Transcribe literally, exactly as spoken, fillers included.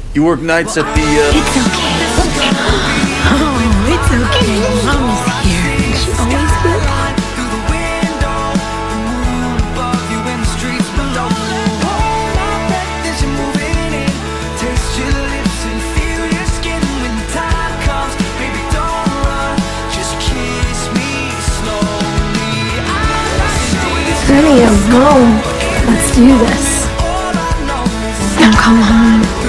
You work nights at the, uh... It's okay. Oh, it's okay. Mommy's here. She always will. Honey, I'm home. Let's do this. Now come on.